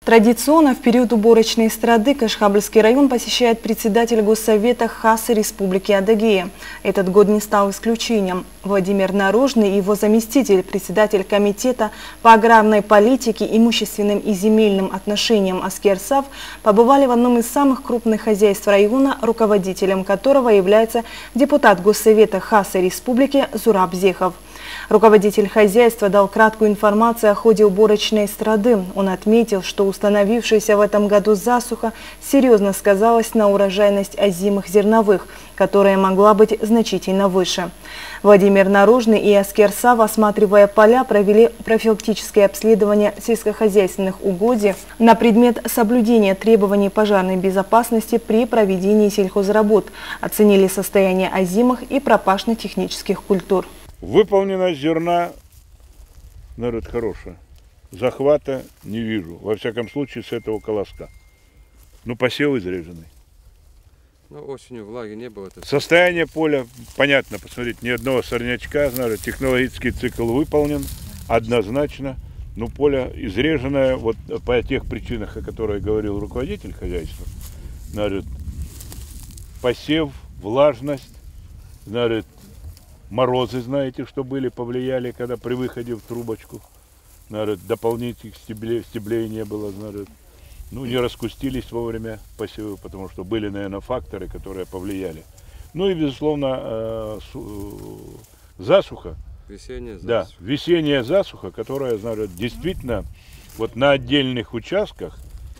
Традиционно в период уборочной страды Кашхабльский район посещает председатель Госсовета Хасы Республики Адыгея. Этот год не стал исключением. Владимир Наружный и его заместитель, председатель комитета по аграрной политике, имущественным и земельным отношениям Аскер Сав, побывали в одном из самых крупных хозяйств района, руководителем которого является депутат Госсовета Хасы Республики Зураб Зехов. Руководитель хозяйства дал краткую информацию о ходе уборочной страды. Он отметил, что установившаяся в этом году засуха серьезно сказалась на урожайность озимых зерновых, которая могла быть значительно выше. Владимир Наружный и Аскер Сав, осматривая поля, провели профилактическое обследование сельскохозяйственных угодий на предмет соблюдения требований пожарной безопасности при проведении сельхозработ, оценили состояние озимых и пропашно-технических культур. Выполненность зерна, народ, хорошая. Захвата не вижу. Во всяком случае, с этого колоска. Ну, посев изрезанный. Ну, осенью влаги не было. Состояние поля, понятно, посмотрите, ни одного сорнячка, народ, технологический цикл выполнен однозначно. Но поле изреженное, вот по тех причинах, о которых говорил руководитель хозяйства. Народ, посев, влажность, народ, морозы, знаете, что были, повлияли, когда при выходе в трубочку, народ, дополнительных стеблей не было, народ, ну, не раскустились вовремя посевы, потому что были, наверное, факторы, которые повлияли. Ну и, безусловно, засуха. Весенняя засуха. Да, весенняя засуха, которая, народ, действительно, вот на отдельных участках,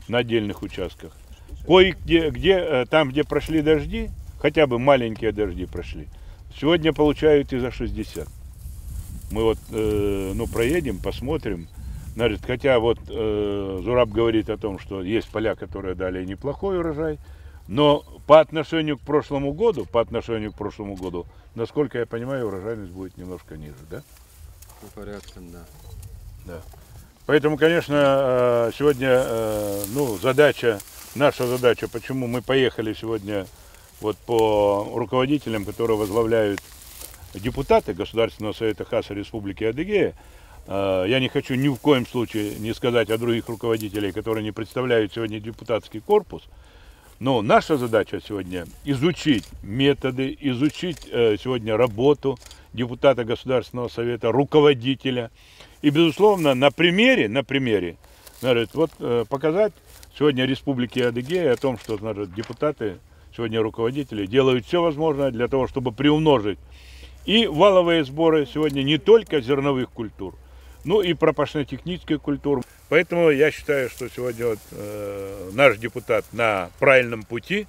кое-где, там, где прошли дожди, хотя бы маленькие дожди прошли, сегодня получают и за 60. Мы вот, ну, проедем, посмотрим. Хотя вот Зураб говорит о том, что есть поля, которые дали неплохой урожай, но по отношению к прошлому году, насколько я понимаю, урожайность будет немножко ниже, да? По порядкам, да. Да. Поэтому, конечно, сегодня, ну, наша задача, почему мы поехали сегодня вот по руководителям, которые возглавляют депутаты Государственного совета Хасы Республики Адыгея. Я не хочу ни в коем случае не сказать о других руководителей, которые не представляют сегодня депутатский корпус. Но наша задача сегодня изучить методы, изучить сегодня работу депутата Государственного совета, руководителя. И, безусловно, на примере, вот, показать сегодня Республике Адыгея о том, что, депутаты, сегодня руководители делают все возможное для того, чтобы приумножить и валовые сборы сегодня не только зерновых культур, но и пропашно-технических культур. Поэтому я считаю, что сегодня вот, наш депутат на правильном пути,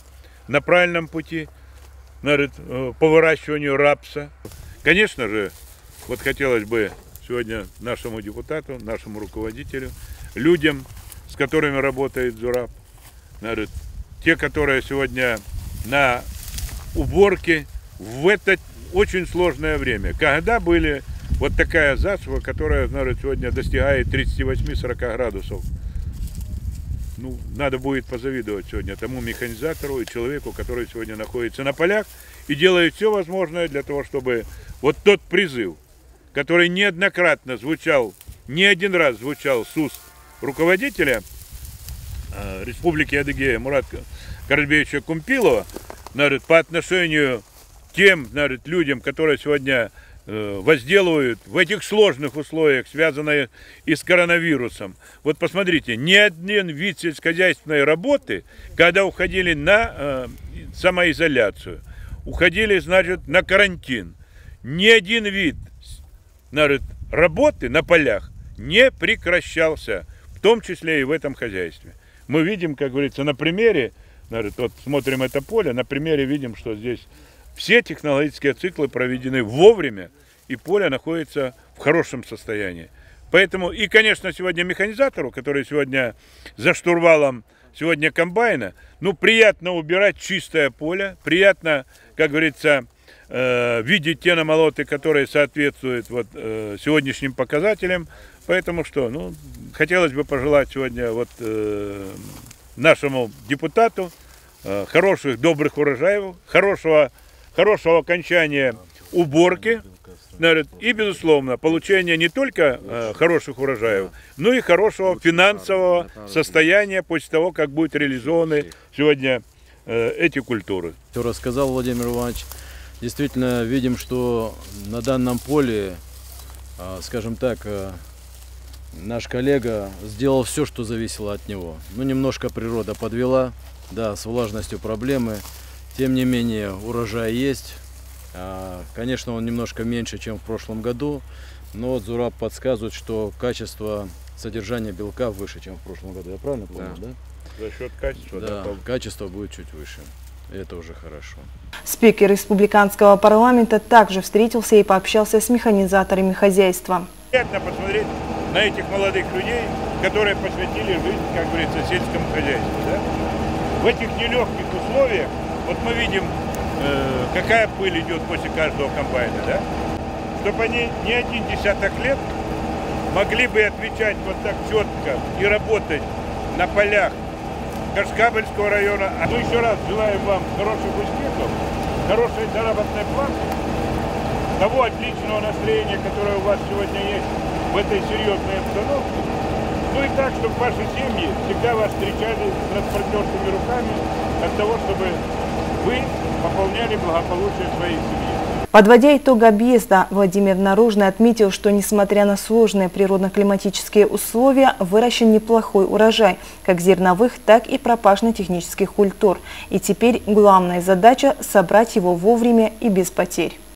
по выращиванию рапса. Конечно же, вот хотелось бы сегодня нашему депутату, нашему руководителю, людям, с которыми работает Зураб, те, которые сегодня на уборке в это очень сложное время, когда были вот такая засуха, которая, сегодня достигает 38-40 градусов. Ну, надо будет позавидовать сегодня тому механизатору и человеку, который сегодня находится на полях и делает все возможное для того, чтобы вот тот призыв, который неоднократно звучал, не один раз звучал с уст руководителя Республики Адыгея Мурата Каратбеевича Кумпилова, по отношению к тем людям, которые сегодня возделывают в этих сложных условиях, связанных и с коронавирусом. Вот посмотрите, ни один вид сельскохозяйственной работы, когда уходили на самоизоляцию, уходили, на карантин, ни один вид работы на полях не прекращался, в том числе и в этом хозяйстве. Мы видим, как говорится, на примере, вот смотрим это поле, на примере видим, что здесь все технологические циклы проведены вовремя, и поле находится в хорошем состоянии. Поэтому, и, конечно, сегодня механизатору, который сегодня за штурвалом сегодня комбайна, ну, приятно убирать чистое поле, приятно, как говорится, видеть те намолоты, которые соответствуют вот, сегодняшним показателям. Поэтому что, ну, хотелось бы пожелать сегодня вот, нашему депутату хороших, добрых урожаев, хорошего окончания уборки, И, безусловно, получение не только хороших урожаев, но и хорошего финансового состояния после того, как будут реализованы сегодня эти культуры. Что рассказал Владимир Иванович, действительно видим, что на данном поле, скажем так, наш коллега сделал все, что зависело от него. Ну, немножко природа подвела, да, с влажностью проблемы. Тем не менее, урожай есть. Конечно, он немножко меньше, чем в прошлом году, но вот Зураб подсказывает, что качество содержания белка выше, чем в прошлом году. Я правильно помню, да? За счет качества, да, качество будет чуть выше. Это уже хорошо. Спикер республиканского парламента также встретился и пообщался с механизаторами хозяйства. Приятно посмотреть на этих молодых людей, которые посвятили жизнь, как говорится, сельскому хозяйству. Да? В этих нелегких условиях, вот мы видим, какая пыль идет после каждого комбайна, да? Чтобы они не один десяток лет могли бы отвечать вот так четко и работать на полях Кашкабельского района. А мы еще раз желаем вам хороших успехов, хорошей заработной платы, того отличного настроения, которое у вас сегодня есть в этой серьезной обстановке. Ну и так, чтобы ваши семьи всегда вас встречали с распростертыми руками от того, чтобы вы пополняли благополучие своей семьи. Подводя итог объезда, Владимир Наружный отметил, что несмотря на сложные природно-климатические условия, выращен неплохой урожай, как зерновых, так и пропашно-технических культур. И теперь главная задача – собрать его вовремя и без потерь.